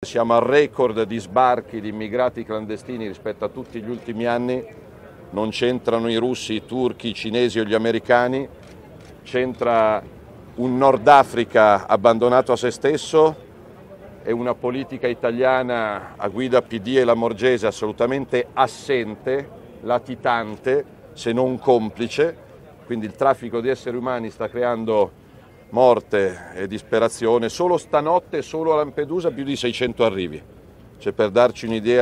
Siamo al record di sbarchi di immigrati clandestini rispetto a tutti gli ultimi anni. Non c'entrano i russi, i turchi, i cinesi o gli americani, c'entra un Nord Africa abbandonato a se stesso e una politica italiana a guida PD e Lamorgese assolutamente assente, latitante, se non complice. Quindi il traffico di esseri umani sta creando morte e disperazione. Solo stanotte, solo a Lampedusa, più di 600 arrivi. Cioè, per darci un'idea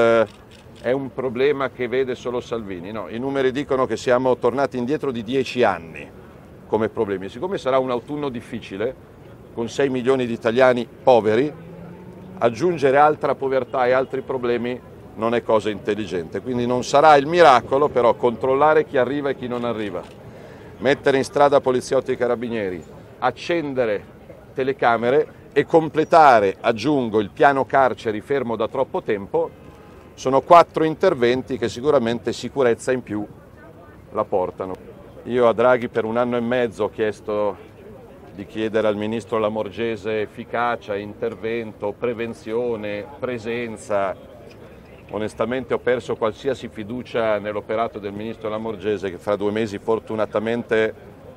è un problema che vede solo Salvini. No, i numeri dicono che siamo tornati indietro di 10 anni come problemi. Siccome sarà un autunno difficile, con 6 milioni di italiani poveri, aggiungere altra povertà e altri problemi non è cosa intelligente. Quindi non sarà il miracolo, però controllare chi arriva e chi non arriva, mettere in strada poliziotti e carabinieri, accendere telecamere e completare, aggiungo, il piano carceri fermo da troppo tempo, sono 4 interventi che sicuramente sicurezza in più la portano. Io a Draghi per 1 anno e mezzo ho chiesto di chiedere al ministro Lamorgese efficacia, intervento, prevenzione, presenza. Onestamente ho perso qualsiasi fiducia nell'operato del ministro Lamorgese, che fra 2 mesi fortunatamente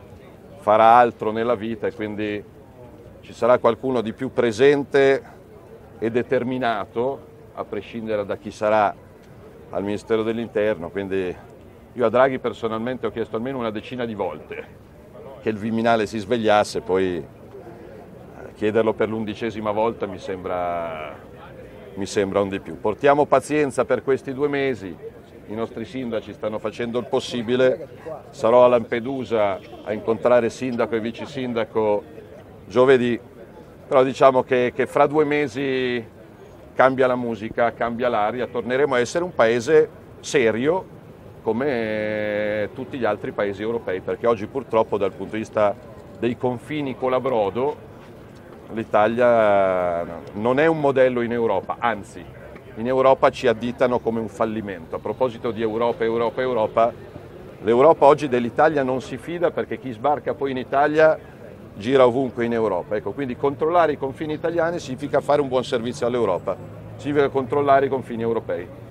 farà altro nella vita, e quindi ci sarà qualcuno di più presente e determinato, a prescindere da chi sarà al Ministero dell'Interno. Quindi io a Draghi personalmente ho chiesto almeno una decina di volte che il Viminale si svegliasse, poi chiederlo per l'11ª volta mi sembra un di più. Portiamo pazienza per questi 2 mesi, i nostri sindaci stanno facendo il possibile, sarò a Lampedusa a incontrare sindaco e vice sindaco giovedì, però diciamo che fra 2 mesi cambia la musica, cambia l'aria, torneremo a essere un paese serio come tutti gli altri paesi europei, perché oggi purtroppo dal punto di vista dei confini colabrodo l'Italia non è un modello in Europa, anzi in Europa ci additano come un fallimento. A proposito di Europa, l'Europa oggi dell'Italia non si fida, perché chi sbarca poi in Italia gira ovunque in Europa. Ecco, quindi controllare i confini italiani significa fare un buon servizio all'Europa, significa controllare i confini europei.